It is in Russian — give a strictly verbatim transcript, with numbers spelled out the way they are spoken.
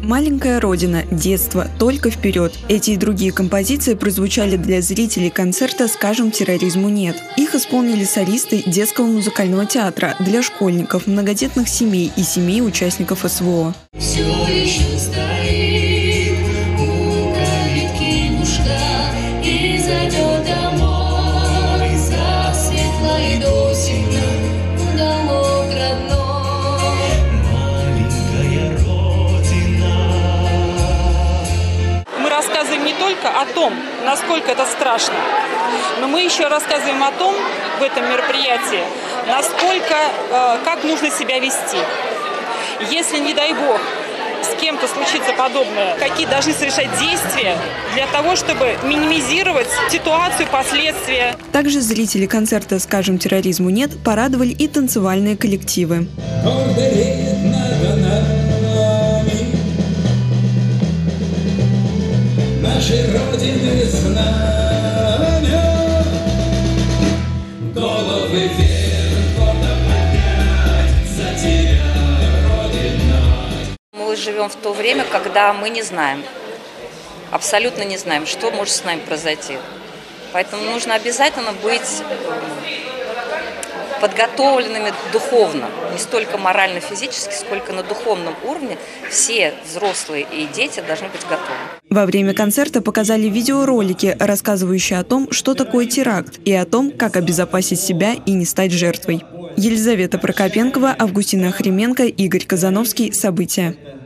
«Маленькая Родина», «Детство», «Только вперед». Эти и другие композиции прозвучали для зрителей концерта «Скажем терроризму нет». Их исполнили солисты детского музыкального театра для школьников, многодетных семей и семей участников эс вэ о. Все еще стоит у калитки мушка и зайдет домой за светлой досенью домок родной. Маленькая Родина. Мы рассказываем не только о том, насколько это страшно, но мы еще рассказываем о том в этом мероприятии, насколько, э, как нужно себя вести. Если, не дай бог, с кем-то случится подобное, какие должны совершать действия для того, чтобы минимизировать ситуацию, последствия. Также зрители концерта «Скажем терроризму нет» порадовали и танцевальные коллективы. Нашей Родины знамя, головы вверх, гордо поднять, затеряй Родину. Мы живем в то время, когда мы не знаем, абсолютно не знаем, что может с нами произойти. Поэтому нужно обязательно быть подготовленными духовно, не столько морально-физически, сколько на духовном уровне. Все взрослые и дети должны быть готовы. Во время концерта показали видеоролики, рассказывающие о том, что такое теракт, и о том, как обезопасить себя и не стать жертвой. Елизавета Прокопенкова, Августина Охрименко, Игорь Казановский. События.